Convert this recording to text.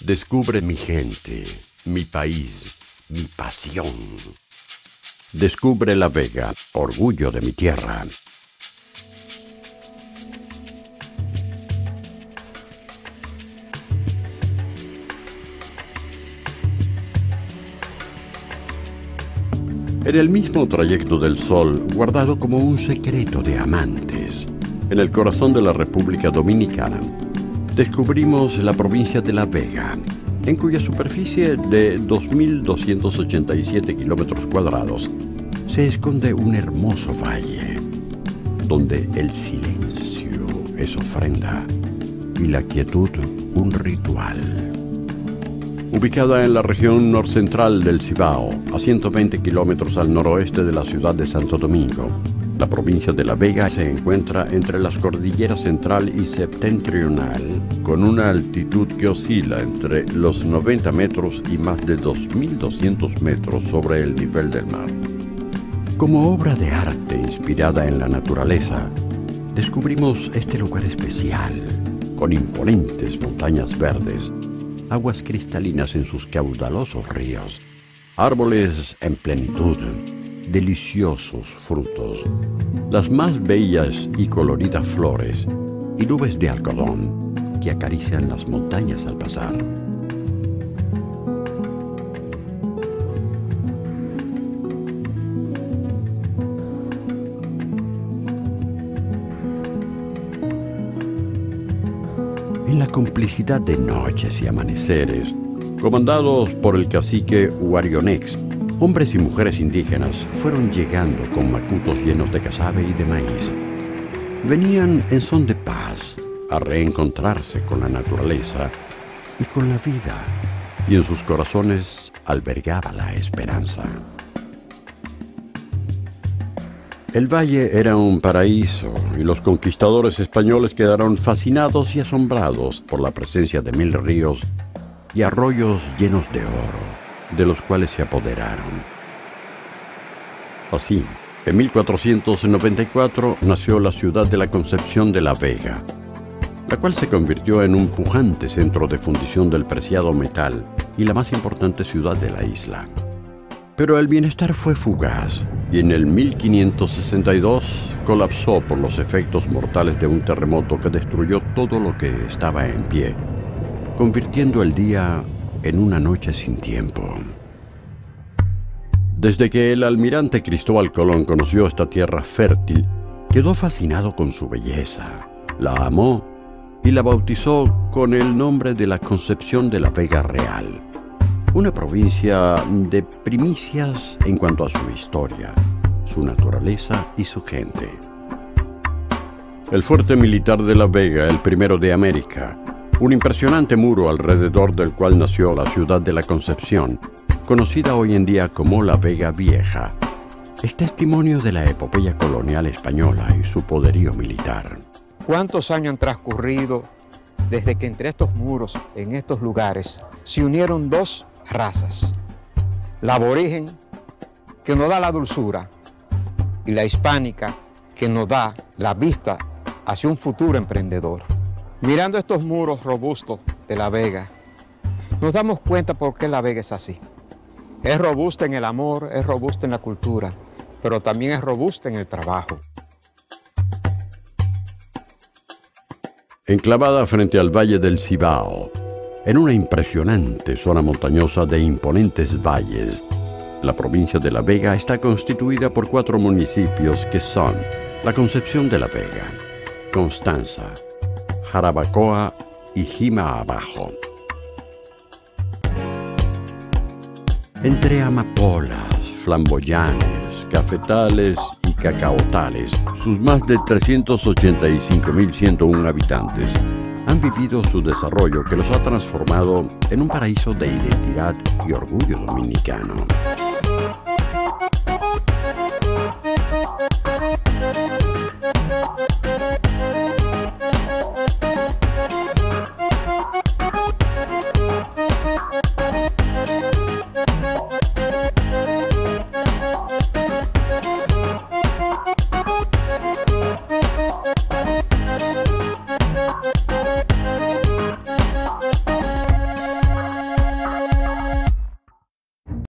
Descubre mi gente, mi país, mi pasión. Descubre La Vega, orgullo de mi tierra. En el mismo trayecto del sol, guardado como un secreto de amantes, en el corazón de la República Dominicana, descubrimos la provincia de La Vega, en cuya superficie de 2.287 kilómetros cuadrados se esconde un hermoso valle, donde el silencio es ofrenda y la quietud un ritual. Ubicada en la región norcentral del Cibao, a 120 kilómetros al noroeste de la ciudad de Santo Domingo, la provincia de La Vega se encuentra entre las cordilleras central y septentrional, con una altitud que oscila entre los 90 metros y más de 2.200 metros sobre el nivel del mar. Como obra de arte inspirada en la naturaleza, descubrimos este lugar especial, con imponentes montañas verdes, aguas cristalinas en sus caudalosos ríos, árboles en plenitud, deliciosos frutos, las más bellas y coloridas flores y nubes de algodón que acarician las montañas al pasar. En la complicidad de noches y amaneceres, comandados por el cacique Huarionex, hombres y mujeres indígenas fueron llegando con macutos llenos de casabe y de maíz. Venían en son de paz a reencontrarse con la naturaleza y con la vida, y en sus corazones albergaba la esperanza. El valle era un paraíso y los conquistadores españoles quedaron fascinados y asombrados por la presencia de 1000 ríos y arroyos llenos de oro, de los cuales se apoderaron. Así, en 1494 nació la ciudad de la Concepción de La Vega, la cual se convirtió en un pujante centro de fundición del preciado metal y la más importante ciudad de la isla. Pero el bienestar fue fugaz y en el 1562 colapsó por los efectos mortales de un terremoto que destruyó todo lo que estaba en pie, convirtiendo el día en una noche sin tiempo. Desde que el almirante Cristóbal Colón conoció esta tierra fértil, quedó fascinado con su belleza, la amó y la bautizó con el nombre de la Concepción de La Vega Real, una provincia de primicias en cuanto a su historia, su naturaleza y su gente. El fuerte militar de La Vega, el primero de América, un impresionante muro alrededor del cual nació la ciudad de la Concepción, conocida hoy en día como La Vega Vieja, es testimonio de la epopeya colonial española y su poderío militar. ¿Cuántos años han transcurrido desde que entre estos muros, en estos lugares, se unieron dos razas? La aborigen, que nos da la dulzura, y la hispánica, que nos da la vista hacia un futuro emprendedor. Mirando estos muros robustos de La Vega, nos damos cuenta por qué La Vega es así. Es robusta en el amor, es robusta en la cultura, pero también es robusta en el trabajo. Enclavada frente al Valle del Cibao, en una impresionante zona montañosa de imponentes valles, la provincia de La Vega está constituida por 4 municipios que son la Concepción de La Vega, Constanza, Jarabacoa y Jima Abajo. Entre amapolas, flamboyanes, cafetales y cacaotales, sus más de 385.101 habitantes han vivido su desarrollo que los ha transformado en un paraíso de identidad y orgullo dominicano.